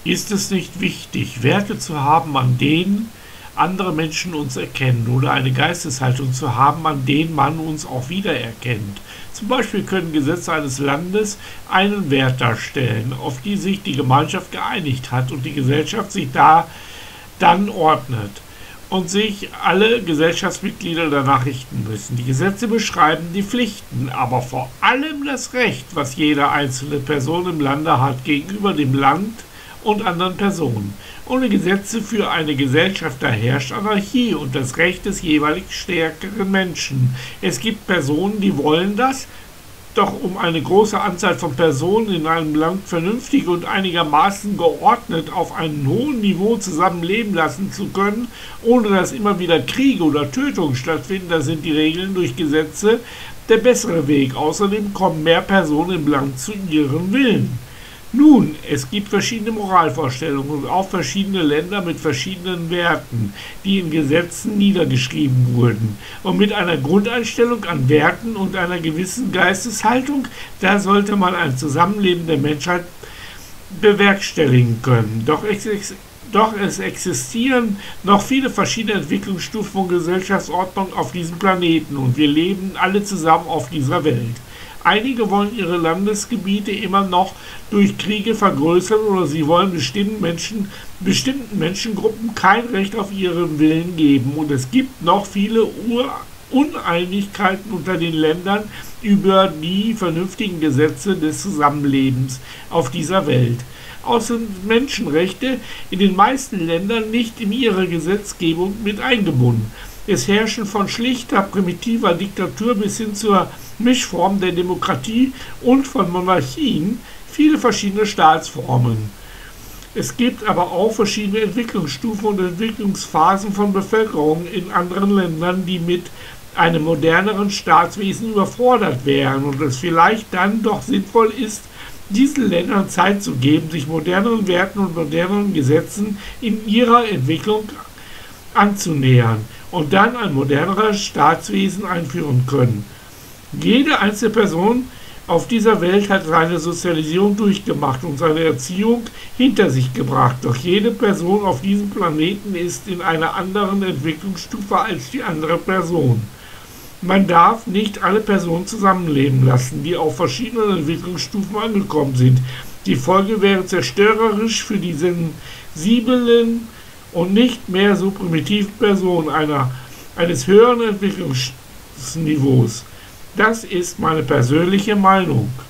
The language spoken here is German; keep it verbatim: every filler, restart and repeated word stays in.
Ist es nicht wichtig, Werte zu haben, an denen andere Menschen uns erkennen oder eine Geisteshaltung zu haben, an denen man uns auch wiedererkennt? Zum Beispiel können Gesetze eines Landes einen Wert darstellen, auf die sich die Gemeinschaft geeinigt hat und die Gesellschaft sich da dann ordnet und sich alle Gesellschaftsmitglieder danach richten müssen. Die Gesetze beschreiben die Pflichten, aber vor allem das Recht, was jede einzelne Person im Lande hat gegenüber dem Land und anderen Personen. Ohne Gesetze für eine Gesellschaft, da herrscht Anarchie und das Recht des jeweilig stärkeren Menschen. Es gibt Personen, die wollen das, doch um eine große Anzahl von Personen in einem Land vernünftig und einigermaßen geordnet auf einem hohen Niveau zusammenleben lassen zu können, ohne dass immer wieder Kriege oder Tötungen stattfinden, da sind die Regeln durch Gesetze der bessere Weg. Außerdem kommen mehr Personen im Land zu ihrem Willen. Nun, es gibt verschiedene Moralvorstellungen und auch verschiedene Länder mit verschiedenen Werten, die in Gesetzen niedergeschrieben wurden. Und mit einer Grundeinstellung an Werten und einer gewissen Geisteshaltung, da sollte man ein Zusammenleben der Menschheit bewerkstelligen können. Doch es, doch es existieren noch viele verschiedene Entwicklungsstufen von Gesellschaftsordnung auf diesem Planeten und wir leben alle zusammen auf dieser Welt. Einige wollen ihre Landesgebiete immer noch durch Kriege vergrößern oder sie wollen bestimmten, Menschen, bestimmten Menschengruppen kein Recht auf ihren Willen geben. Und es gibt noch viele Uneinigkeiten unter den Ländern über die vernünftigen Gesetze des Zusammenlebens auf dieser Welt. Außerdem sind Menschenrechte in den meisten Ländern nicht in ihre Gesetzgebung mit eingebunden. Es herrschen von schlichter, primitiver Diktatur bis hin zur Mischform der Demokratie und von Monarchien viele verschiedene Staatsformen. Es gibt aber auch verschiedene Entwicklungsstufen und Entwicklungsphasen von Bevölkerung in anderen Ländern, die mit einem moderneren Staatswesen überfordert wären und es vielleicht dann doch sinnvoll ist, diesen Ländern Zeit zu geben, sich moderneren Werten und moderneren Gesetzen in ihrer Entwicklung anzunähern und dann ein moderneres Staatswesen einführen können. Jede einzelne Person auf dieser Welt hat seine Sozialisierung durchgemacht und seine Erziehung hinter sich gebracht. Doch jede Person auf diesem Planeten ist in einer anderen Entwicklungsstufe als die andere Person. Man darf nicht alle Personen zusammenleben lassen, die auf verschiedenen Entwicklungsstufen angekommen sind. Die Folge wäre zerstörerisch für die sensiblen und nicht mehr so primitiven Personen einer, eines höheren Entwicklungsniveaus. Das ist meine persönliche Meinung.